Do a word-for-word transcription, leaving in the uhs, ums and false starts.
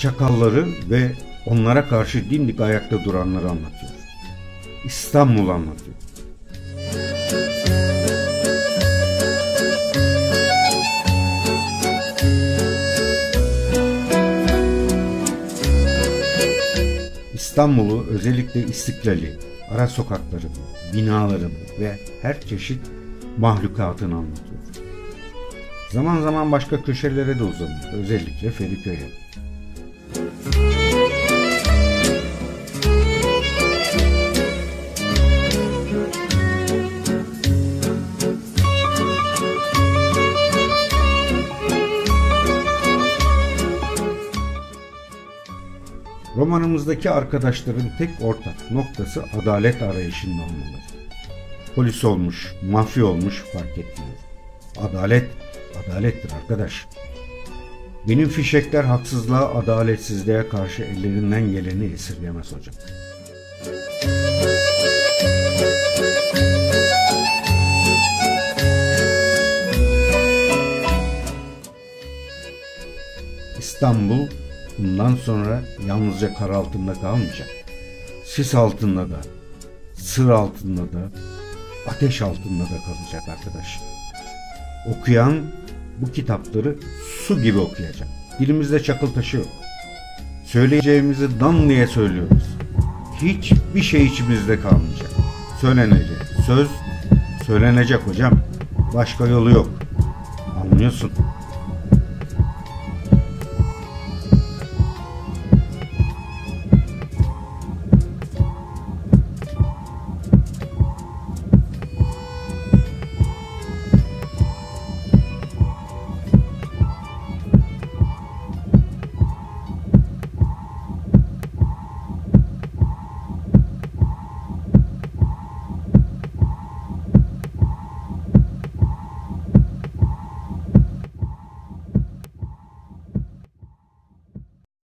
çakalları ve onlara karşı dimdik ayakta duranları anlatıyor. İstanbul anlatıyor. İstanbul'u, özellikle İstiklal'i, ara sokaklarını, binalarını ve her çeşit mahlukatını anlatıyor. Zaman zaman başka köşelere de uzanıyor, özellikle Feriköy'e. Romanımızdaki arkadaşların tek ortak noktası adalet arayışında olmalı. Polis olmuş, mafya olmuş fark etmiyor. Adalet, adalettir arkadaş. Benim fişekler haksızlığa, adaletsizliğe karşı ellerinden geleni esirgemez hocam. İstanbul bundan sonra yalnızca kar altında kalmayacak. Sis altında da, sır altında da, ateş altında da kalacak arkadaş. Okuyan bu kitapları su gibi okuyacak. Dilimizde çakıl taşı yok. Söyleyeceğimizi dan diye söylüyoruz. Hiçbir şey içimizde kalmayacak. Söylenecek söz söylenecek hocam. Başka yolu yok. Anlıyorsun.